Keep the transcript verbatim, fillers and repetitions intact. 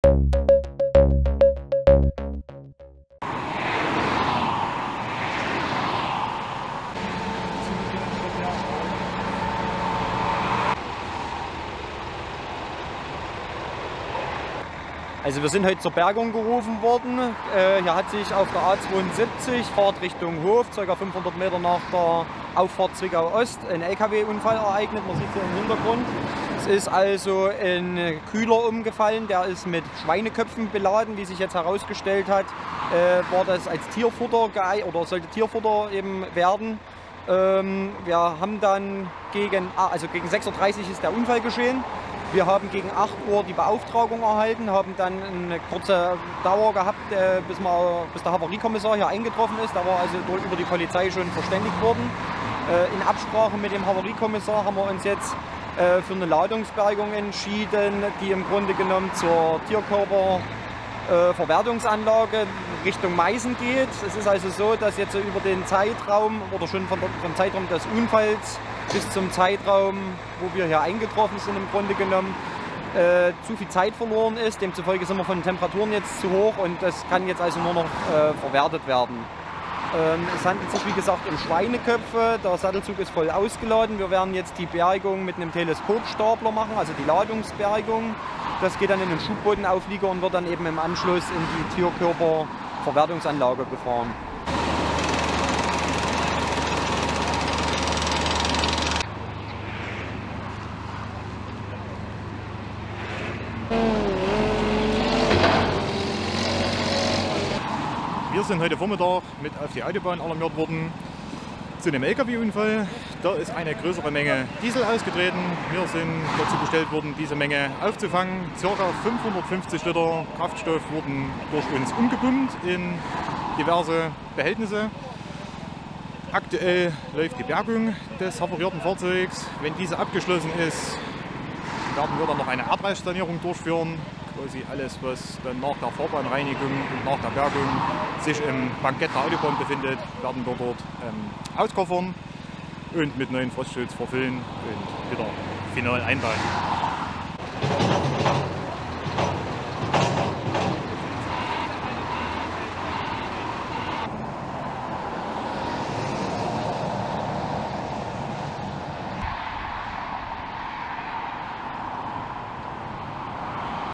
Also wir sind heute zur Bergung gerufen worden. Äh, hier hat sich auf der A zweiundsiebzig, Fahrt Richtung Hof, ca. fünfhundert Meter nach der Auffahrt Zwickau Ost, ein L K W-Unfall ereignet. Man sieht es hier im Hintergrund. Es ist also ein Kühler umgefallen, der ist mit Schweineköpfen beladen. Wie sich jetzt herausgestellt hat, äh, war das als Tierfutter oder sollte Tierfutter eben werden. Ähm, wir haben dann gegen, also gegen sechs Uhr dreißig ist der Unfall geschehen. Wir haben gegen acht Uhr die Beauftragung erhalten, haben dann eine kurze Dauer gehabt, bis, mal, bis der Havariekommissar hier eingetroffen ist. Da war also über die Polizei schon verständigt worden. In Absprache mit dem Havariekommissar haben wir uns jetzt für eine Ladungsbergung entschieden, die im Grunde genommen zur Tierkörperverwertungsanlage Richtung Meißen geht. Es ist also so, dass jetzt über den Zeitraum oder schon vom Zeitraum des Unfalls bis zum Zeitraum, wo wir hier eingetroffen sind, im Grunde genommen, äh, zu viel Zeit verloren ist. Demzufolge sind wir von den Temperaturen jetzt zu hoch und das kann jetzt also nur noch äh, verwertet werden. Ähm, es handelt sich wie gesagt um Schweineköpfe, der Sattelzug ist voll ausgeladen. Wir werden jetzt die Bergung mit einem Teleskopstapler machen, also die Ladungsbergung. Das geht dann in den Schubbodenauflieger und wird dann eben im Anschluss in die Tierkörperverwertungsanlage gefahren. Wir sind heute Vormittag mit auf die Autobahn alarmiert worden zu einem L K W-Unfall. Da ist eine größere Menge Diesel ausgetreten. Wir sind dazu bestellt worden, diese Menge aufzufangen. Circa fünfhundertfünfzig Liter Kraftstoff wurden durch uns umgepumpt in diverse Behältnisse. Aktuell läuft die Bergung des havarierten Fahrzeugs. Wenn diese abgeschlossen ist, werden wir dann noch eine Erdreichsanierung durchführen. Quasi alles, was dann nach der Fahrbahnreinigung und nach der Bergung sich im Bankett der Autobahn befindet, werden wir dort ähm, auskoffern und mit neuen Frostschutz verfüllen und wieder final einbauen.